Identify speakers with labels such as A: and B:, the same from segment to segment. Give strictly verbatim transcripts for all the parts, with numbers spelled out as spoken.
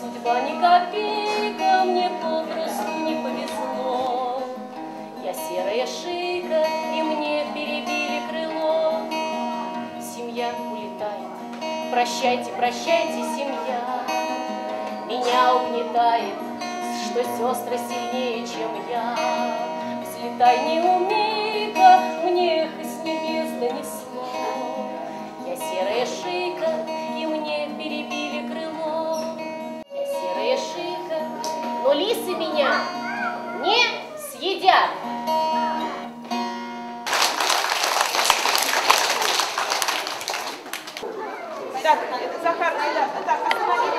A: Судьба ни копейка, мне попросту не повезло. Я серая шейка, и мне перебили крыло. Семья улетает, прощайте, прощайте, семья. Меня угнетает, что сестры сильнее, чем я. Взлетай, не умей-ка, мне их с небес донесло. Я серая шейка, и мне перебили крыло. Я серая шейка, но лисы меня не съедят.
B: Так, Захар, да, так, останови.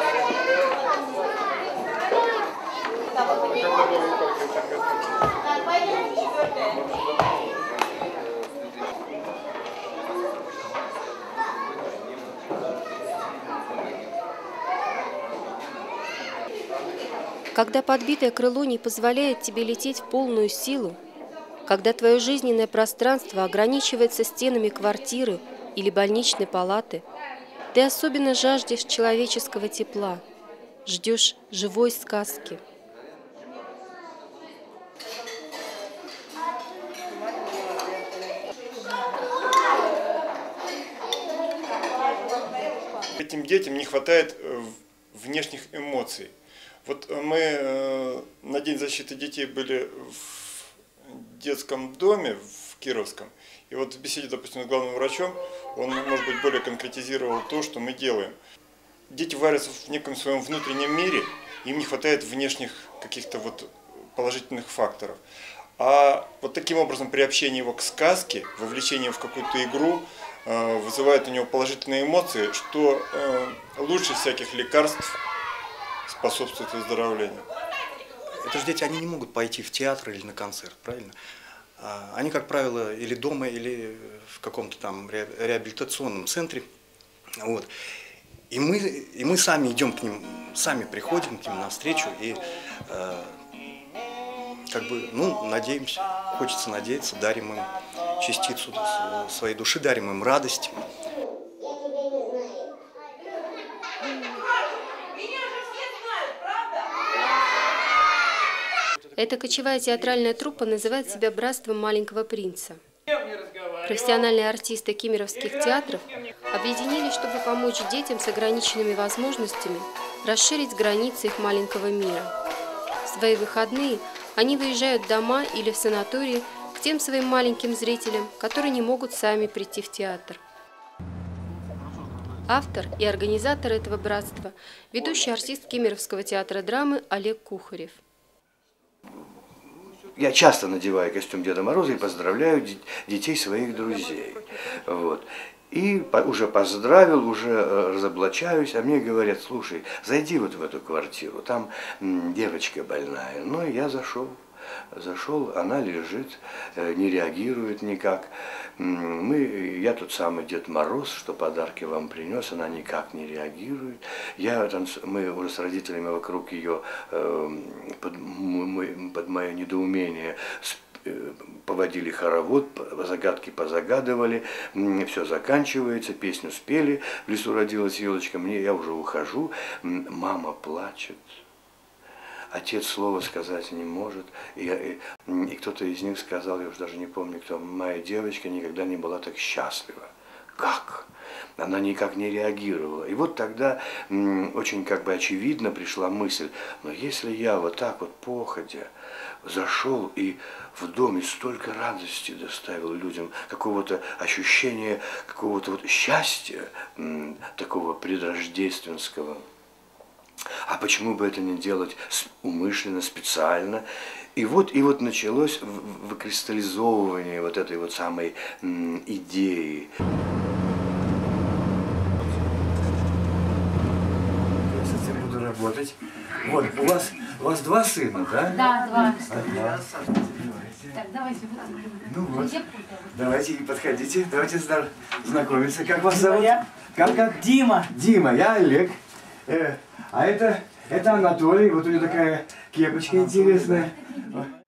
C: Когда подбитое крыло не позволяет тебе лететь в полную силу, когда твое жизненное пространство ограничивается стенами квартиры или больничной палаты, ты особенно жаждешь человеческого тепла, ждешь живой сказки.
D: Этим детям не хватает внешних эмоций. Вот мы на День защиты детей были в детском доме в Кировском, и вот в беседе, допустим, с главным врачом, он, может быть, более конкретизировал то, что мы делаем. Дети варятся в неком своем внутреннем мире, им не хватает внешних каких-то вот положительных факторов. А вот таким образом приобщение его к сказке, вовлечение в какую-то игру вызывает у него положительные эмоции, что лучше всяких лекарств способствует выздоровлению.
E: Это же дети, они не могут пойти в театр или на концерт, правильно? Они, как правило, или дома, или в каком-то там реабилитационном центре. Вот. И мы, и мы сами идем к ним, сами приходим к ним навстречу и э, как бы, ну, надеемся, хочется надеяться, дарим им частицу своей души, дарим им радость.
C: Эта кочевая театральная труппа называет себя «Братством маленького принца». Профессиональные артисты кемеровских театров объединились, чтобы помочь детям с ограниченными возможностями расширить границы их маленького мира. В свои выходные они выезжают в дома или в санатории к тем своим маленьким зрителям, которые не могут сами прийти в театр. Автор и организатор этого братства – ведущий артист Кемеровского театра драмы Олег Кухарев.
F: Я часто надеваю костюм Деда Мороза и поздравляю детей своих друзей. Вот. И уже поздравил, уже разоблачаюсь, а мне говорят: слушай, зайди вот в эту квартиру, там девочка больная. Ну и я зашел. Зашел, она лежит, не реагирует никак. Мы, я тот самый Дед Мороз, что подарки вам принес, она никак не реагирует. Я, мы уже с родителями вокруг ее под, под мое недоумение поводили хоровод, загадки позагадывали, все заканчивается, песню спели, в лесу родилась елочка, мне, я уже ухожу, мама плачет. Отец слова сказать не может, и, и, и кто-то из них сказал, я уже даже не помню кто, моя девочка никогда не была так счастлива. Как? Она никак не реагировала. И вот тогда м, очень как бы очевидно пришла мысль, но если я вот так вот походя зашел и в доме столько радости доставил людям, какого-то ощущения, какого-то вот счастья, м, такого предрождественского, а почему бы это не делать умышленно, специально? И вот, и вот началось выкристаллизовывание вот этой вот самой м, идеи.
G: Я с этим буду работать. Вот, у вас, у вас два сына, да?
H: Да, два.
G: Ага.
H: Так, давайте.
G: Ну вот, давайте, подходите, давайте знакомиться. Как вас зовут? Как, как?
I: Дима.
G: Дима, я Олег. Э, а это, это Анатолий, вот у него такая кепочка интересная.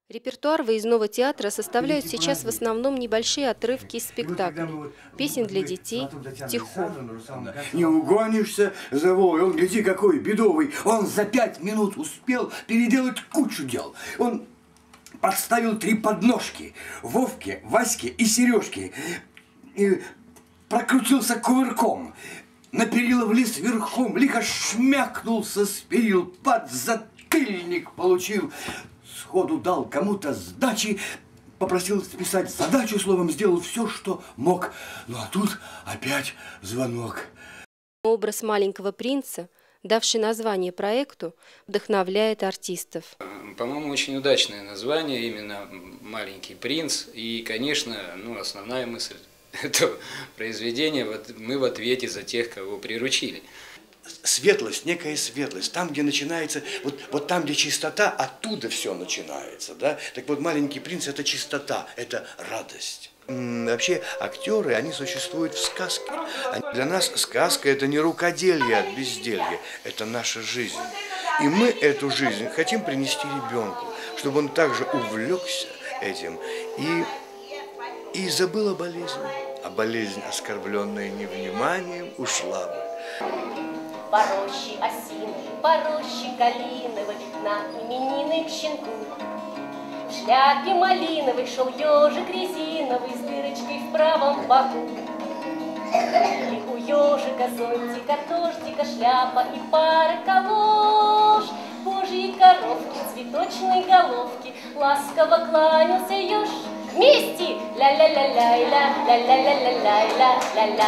C: Репертуар выездного театра составляют сейчас в основном небольшие отрывки из спектаклей, песен для детей, стихов.
G: Не угонишься за Вовой, он, гляди, какой бедовый. Он за пять минут успел переделать кучу дел. Он подставил три подножки Вовке, Ваське и Сережке. И прокрутился кувырком. На перила влез верхом, лихо шмякнулся с перил, подзатыльник получил. Сходу дал кому-то сдачи, попросил списать задачу, словом, сделал все, что мог. Ну а тут опять звонок.
C: Образ маленького принца, давший название проекту, вдохновляет артистов.
I: По-моему, очень удачное название, именно «Маленький принц». И, конечно, ну, основная мысль этого произведения вот, мы в ответе за тех, кого приручили.
E: Светлость, некая светлость, там, где начинается, вот, вот там, где чистота, оттуда все начинается, да? Так вот, «Маленький принц» – это чистота, это радость. Вообще, актеры, они существуют в сказке. Для нас сказка – это не рукоделие от безделья, это наша жизнь. И мы эту жизнь хотим принести ребенку, чтобы он также увлекся этим и, и забыл о болезни. А болезнь, оскорбленная невниманием, ушла бы.
A: По роще осиновой, по роще калиновой, на именины к щенку. В шляпе малиновой шел ежик резиновый с дырочкой в правом боку. И у ежика зонтика, дождика, шляпа и пара калош. Божьи коровки, цветочной головки, ласково кланялся еж. Вместе! Ля-ля-ля-ля-ля, ля-ля-ля-ля-ля,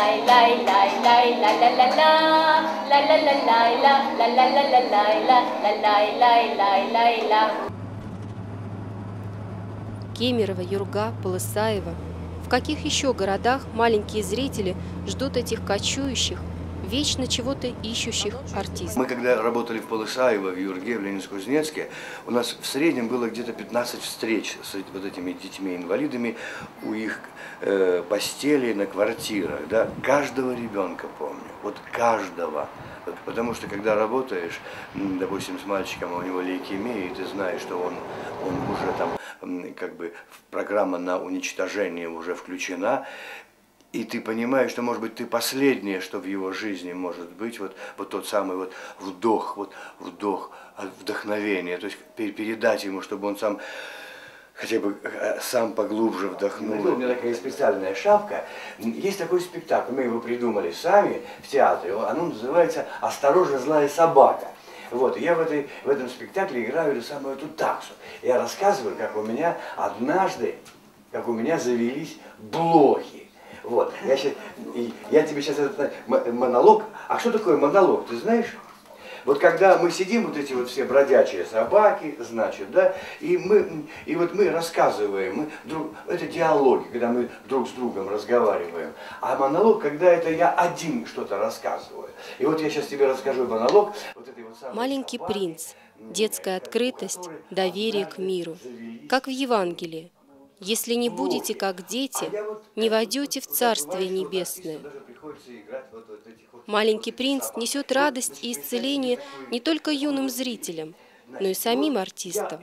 A: ля-ля-ля-ля-ля-ля-ля-ля-ля, ля-ля-ля-ля-ля, ля-ля-ля-ля-ля, ля-ля-ля-ля-ля.
C: Кемерово, Юрга, Полысаево. В каких еще городах маленькие зрители ждут этих кочующих, вечно чего-то ищущих артистов?
F: Мы когда работали в Полысаево, в Юрге, в Ленинск-Кузнецке, у нас в среднем было где-то пятнадцать встреч с вот этими детьми-инвалидами у их э, постелей на квартирах. Да? Каждого ребенка помню, вот каждого. Потому что когда работаешь, допустим, с мальчиком, у него лейкемия, и ты знаешь, что он, он уже там, как бы, программа на уничтожение уже включена, и ты понимаешь, что, может быть, ты последнее, что в его жизни может быть, вот, вот тот самый вот вдох, вот вдох вдохновения, то есть передать ему, чтобы он сам хотя бы сам поглубже вдохнул. У меня такая специальная шапка. Есть такой спектакль, мы его придумали сами в театре, оно называется «Осторожно, злая собака». Вот, и я в, этой, в этом спектакле играю эту самую эту таксу. Я рассказываю, как у меня однажды, как у меня завелись блохи. Вот, я, сейчас, я тебе сейчас этот монолог, а что такое монолог, ты знаешь? Вот когда мы сидим, вот эти вот все бродячие собаки, значит, да, и мы, и вот мы рассказываем, мы друг, это диалоги, когда мы друг с другом разговариваем, а монолог, когда это я один что-то рассказываю. И вот я сейчас тебе расскажу монолог. Вот этой вот самой
C: «Маленький
F: собаки,
C: принц», детская открытость, доверие к миру, как в Евангелии. Если не будете как дети, не войдете в Царствие Небесное. «Маленький принц» несет радость и исцеление не только юным зрителям, но и самим артистам.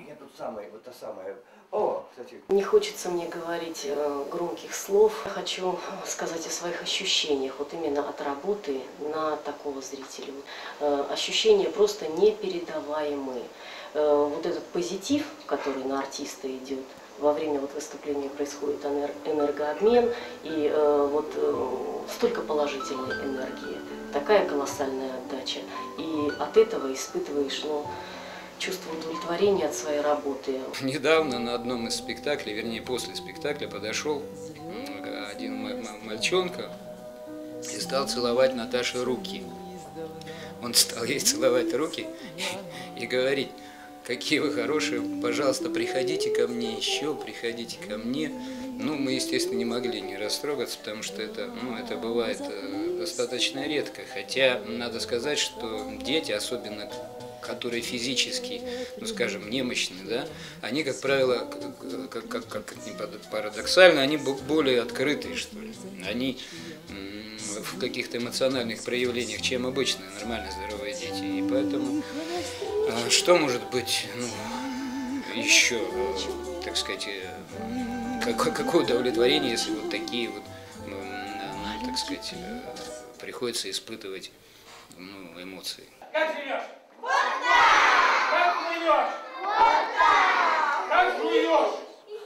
A: Не хочется мне говорить громких слов. Я хочу сказать о своих ощущениях, вот именно от работы на такого зрителя. Ощущения просто непередаваемые. Вот этот позитив, который на артиста идет, во время вот выступления происходит энергообмен, и э, вот э, столько положительной энергии, такая колоссальная отдача. И от этого испытываешь, ну, чувство удовлетворения от своей работы.
I: Недавно на одном из спектаклей, вернее после спектакля, подошел один мальчонка и стал целовать Наташе руки. Он стал ей целовать руки и говорить: какие вы хорошие, пожалуйста, приходите ко мне еще, приходите ко мне. Ну, мы, естественно, не могли не растрогаться, потому что это, ну, это бывает достаточно редко. Хотя, надо сказать, что дети, особенно которые физически, ну, скажем, немощны, да, они, как правило, как, как, как ни парадоксально, они более открытые, что ли. Они в каких-то эмоциональных проявлениях, чем обычные нормально здоровые дети. И поэтому что может быть, ну, еще, так сказать, какое, какое удовлетворение, если вот такие вот, ну, так сказать, приходится испытывать, ну, эмоции.
B: Как живешь? Вот так! Как плывешь? Вот так! Как жуешь?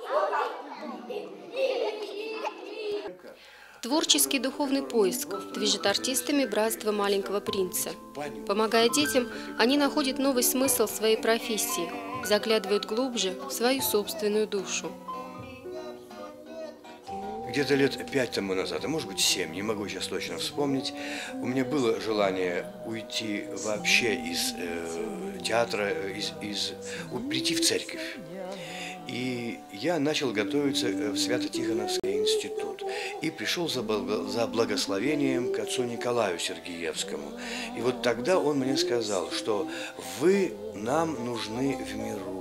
C: Творческий духовный поиск движет артистами братства Маленького Принца. Помогая детям, они находят новый смысл своей профессии, заглядывают глубже в свою собственную душу.
F: Где-то лет пять тому назад, а может быть семь, не могу сейчас точно вспомнить, у меня было желание уйти вообще из э, театра, из, из, прийти в церковь. И я начал готовиться в Свято-Тихоновский институт. И пришел за, за благословением к отцу Николаю Сергеевскому. И вот тогда он мне сказал, что вы нам нужны в миру.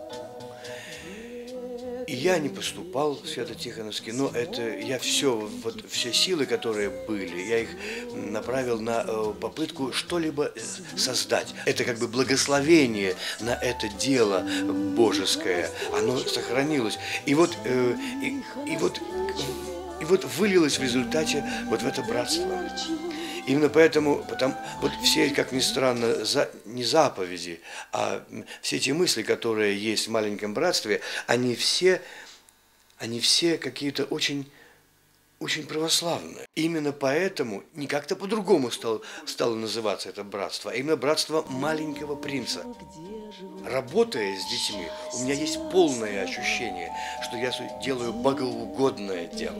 F: И я не поступал в Свято-Тихоновский, но это я все, вот, все силы, которые были, я их направил на э, попытку что-либо создать. Это как бы благословение на это дело божеское, оно сохранилось. И вот, э, и, и вот, и вот вылилось в результате вот в это братство. Именно поэтому, потому, вот все, как ни странно, за, не заповеди, а все эти мысли, которые есть в маленьком братстве, они все, они все какие-то очень, очень православные. Именно поэтому не как-то по-другому стало, стало называться это братство, а именно братство Маленького Принца. Работая с детьми, у меня есть полное ощущение, что я делаю богоугодное дело.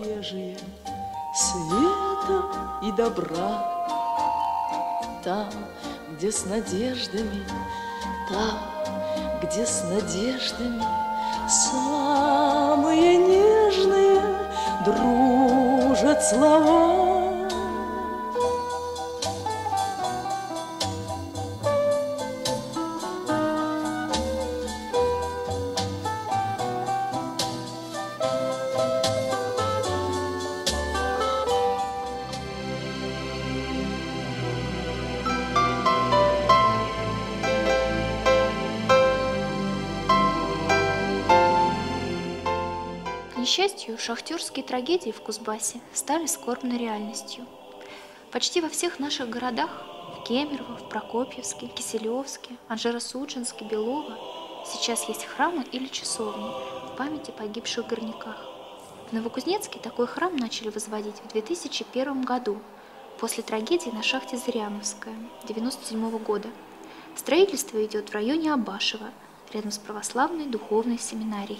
J: Света и добра, там, где с надеждами, там, где с надеждами самые нежные дружат слова.
K: К несчастью, шахтерские трагедии в Кузбассе стали скорбной реальностью. Почти во всех наших городах – в Кемерово, в Прокопьевске, Киселевске, Анжеро-Судженске, Белово – сейчас есть храмы или часовни в памяти о погибших горняках. В Новокузнецке такой храм начали возводить в две тысячи первом году, после трагедии на шахте Зыряновская девяносто седьмого года. Строительство идет в районе Абашева, рядом с православной духовной семинарией.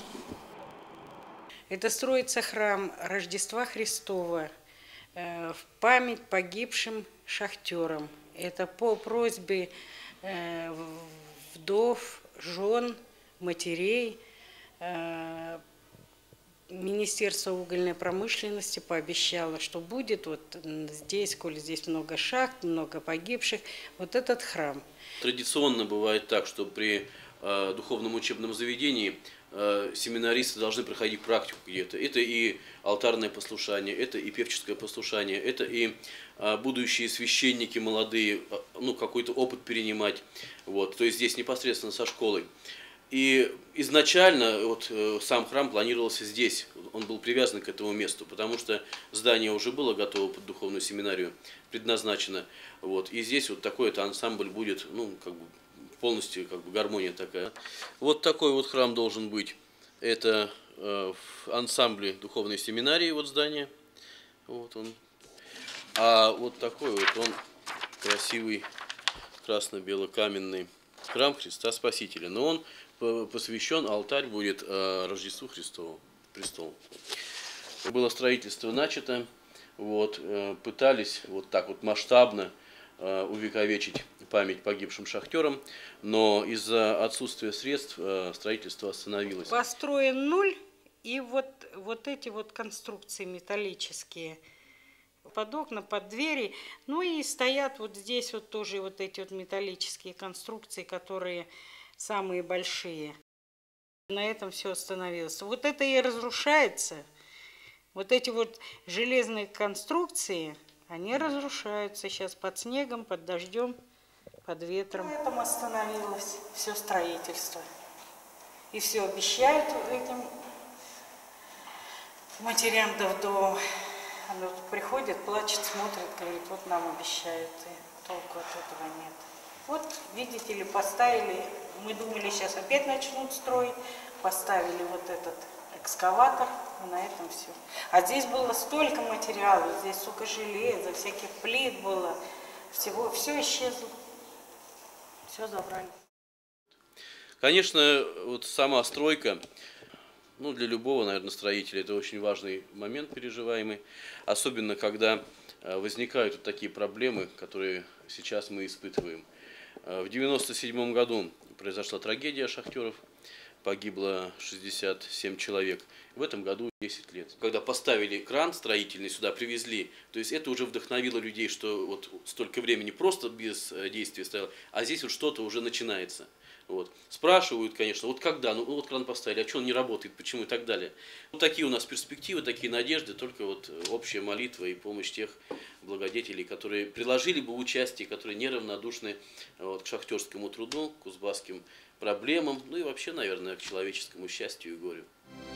L: Это строится храм Рождества Христова э, в память погибшим шахтерам. Это по просьбе э, вдов, жен, матерей. Э, Министерство угольной промышленности пообещало, что будет вот здесь, коли здесь много шахт, много погибших, вот этот храм.
M: Традиционно бывает так, что при э, духовном учебном заведении семинаристы должны проходить практику где-то. Это и алтарное послушание, это и певческое послушание, это и будущие священники молодые, ну, какой-то опыт перенимать. Вот, то есть здесь непосредственно со школой. И изначально вот, сам храм планировался здесь, он был привязан к этому месту, потому что здание уже было готово под духовную семинарию, предназначено. Вот, и здесь вот такой-то ансамбль будет, ну, как бы, полностью как бы гармония такая. Вот такой вот храм должен быть. Это э, в ансамбле духовной семинарии вот здание. Вот он. А вот такой вот он красивый красно-бело-каменный храм Христа Спасителя. Но он посвящен, алтарь будет э, Рождеству Христову, престолу. Было строительство начато. Вот, э, пытались вот так вот масштабно э, увековечить память погибшим шахтерам, но из-за отсутствия средств строительство остановилось.
L: Построен нуль, и вот, вот эти вот конструкции металлические под окна, под двери, ну и стоят вот здесь вот тоже вот эти вот металлические конструкции, которые самые большие. На этом все остановилось. Вот это и разрушается. Вот эти вот железные конструкции, они разрушаются сейчас под снегом, под дождем, под ветром. На этом остановилось все строительство. И все обещают этим матерям до вдовам. Она приходит, плачет, смотрит, говорит, вот нам обещают, и толку от этого нет. Вот, видите ли, поставили, мы думали, сейчас опять начнут строить, поставили вот этот экскаватор, и на этом все. А здесь было столько материалов, здесь столько железа, всяких плит было, всего, все исчезло, все забрали.
M: Конечно, вот сама стройка, ну, для любого, наверное, строителя это очень важный момент переживаемый, особенно когда возникают вот такие проблемы, которые сейчас мы испытываем. В девяносто седьмом году произошла трагедия шахтеров, погибло шестьдесят семь человек. В этом году десять лет. Когда поставили кран строительный, сюда привезли, то есть это уже вдохновило людей, что вот столько времени просто без действия стояло, а здесь вот что-то уже начинается. Вот. Спрашивают, конечно, вот когда, ну вот кран поставили, а что он не работает, почему и так далее. Вот такие у нас перспективы, такие надежды, только вот общая молитва и помощь тех благодетелей, которые приложили бы участие, которые неравнодушны вот, к шахтерскому труду, к кузбасским проблемам, ну и вообще, наверное, к человеческому счастью и горю.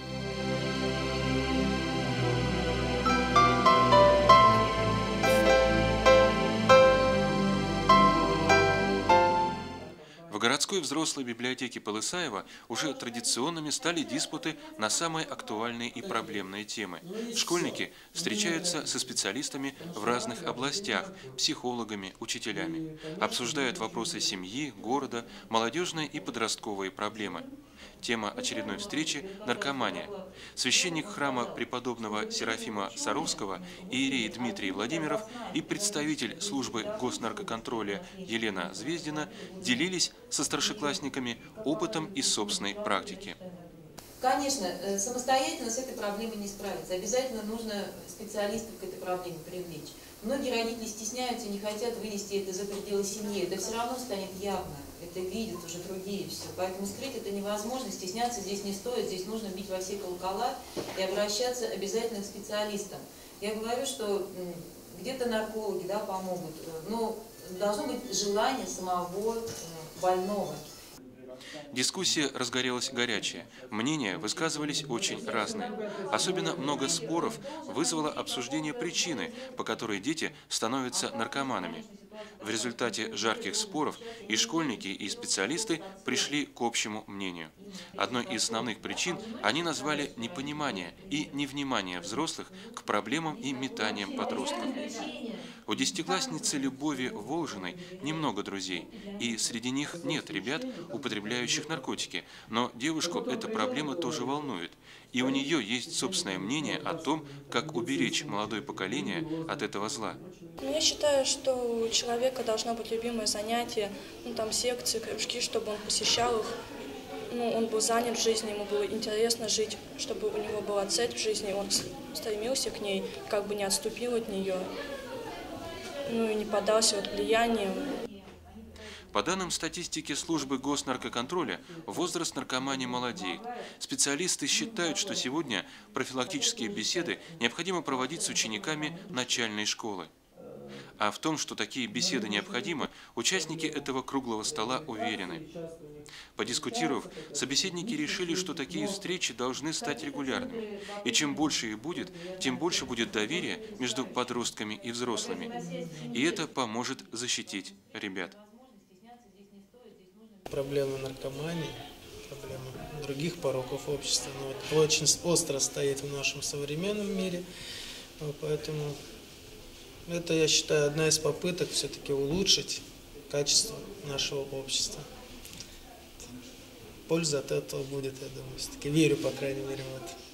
N: В городской взрослой библиотеке Полысаева уже традиционными стали диспуты на самые актуальные и проблемные темы. Школьники встречаются со специалистами в разных областях, психологами, учителями. Обсуждают вопросы семьи, города, молодежные и подростковые проблемы. Тема очередной встречи – наркомания. Священник храма преподобного Серафима Саровского, иерей Дмитрий Владимиров и представитель службы госнаркоконтроля Елена Звездина делились со старшеклассниками опытом из собственной практики.
O: Конечно, самостоятельно с этой проблемой не справиться. Обязательно нужно специалистов к этой проблеме привлечь. Многие родители стесняются, не хотят вынести это за пределы семьи. Это все равно станет явно. Это видят уже другие все. Поэтому скрыть это невозможно, стесняться здесь не стоит. Здесь нужно бить во все колокола и обращаться обязательно к специалистам. Я говорю, что где-то наркологи, да, помогут, но должно быть желание самого больного.
N: Дискуссия разгорелась горячая. Мнения высказывались очень разные. Особенно много споров вызвало обсуждение причины, по которой дети становятся наркоманами. В результате жарких споров и школьники, и специалисты пришли к общему мнению. Одной из основных причин они назвали непонимание и невнимание взрослых к проблемам и метаниям подростков. У десятиклассницы Любови Волжиной немного друзей, и среди них нет ребят, употребляющих наркотики, но девушку эта проблема тоже волнует, и у нее есть собственное мнение о том, как уберечь молодое поколение от этого зла.
P: Я считаю, что у человека должно быть любимое занятие, ну там секции, кружки, чтобы он посещал их, ну, он был занят в жизни, ему было интересно жить, чтобы у него была цель в жизни, он стремился к ней, как бы не отступил от нее, ну и не поддался вот влиянию.
N: По данным статистики службы госнаркоконтроля, возраст наркомании молодеет. Специалисты считают, что сегодня профилактические беседы необходимо проводить с учениками начальной школы. А в том, что такие беседы необходимы, участники этого круглого стола уверены. Подискутировав, собеседники решили, что такие встречи должны стать регулярными. И чем больше их будет, тем больше будет доверия между подростками и взрослыми. И это поможет защитить ребят.
Q: Проблема наркомании, проблема других пороков общества, но вот очень остро стоит в нашем современном мире, поэтому это, я считаю, одна из попыток все-таки улучшить качество нашего общества. Польза от этого будет, я думаю, все-таки верю, по крайней мере, в это.